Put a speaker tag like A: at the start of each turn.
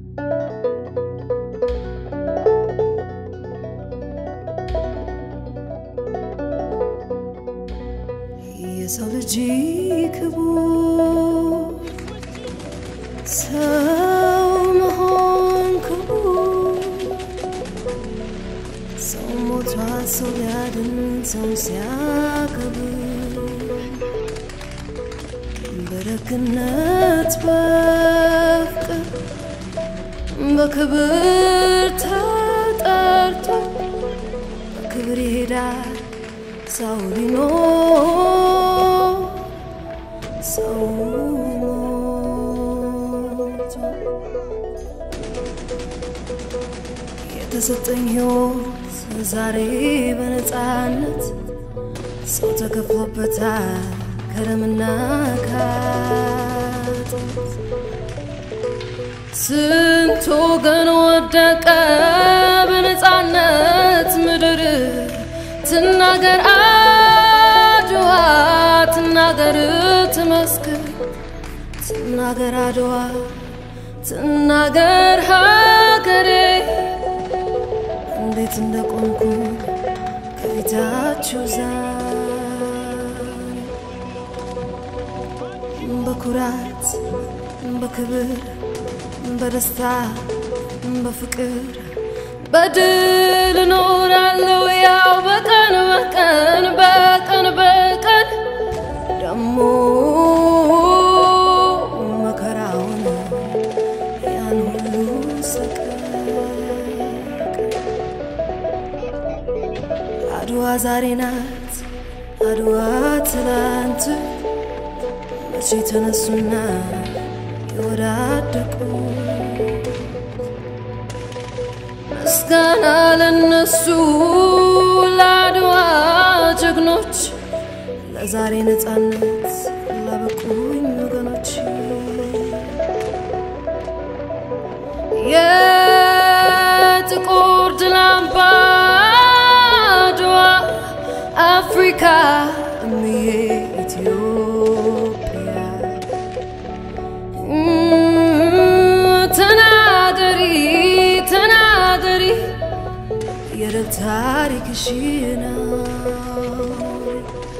A: የሰውልጂ ክቡር ሰው መሆን ክቡር ሰው ሞቷል ሰው ሊያድን ሰው ሲያከብር በደግነት በፍቅር በክብር ተጠርቶ በክብር ይሄዳል ሰው ሊኖር ሰው ሞቶ የተሰጠኝ ሕይወት ዛሬ በነፃነት ሰው ተከፍሎበታል ከደምና ከአጥንት ስንት ወገን ወደቀ በነፃነት ምድር ትናገር አድዋ ትናገር ትመስክር ትናገር አድዋ ትናገር ሀገሬ እንዴት እንደቆምኩ ከፊታችሁ ዛሬ በኩራት በክብር በደስታ በፍቅር በድል እኖራለሁ ያው በቀን በቀን በቀን በቀን ደሞ መከራውን ያን ሁሉ ስቅቅ አድዋ ዛሬ ናት አድዋ ትላንት መቼ ተነሱና የወዳደቁ ምስጋና ለነሱ ለአድዋ ጀግኖች ለዛሬ ነፃነት ላበቁኝ ወገኖች የጥቁር ድል አምባ አድዋ አፍሪካ እምዬ ኢትዮጵያ ተናገሪ ተናገሪ የድል ታሪክሽን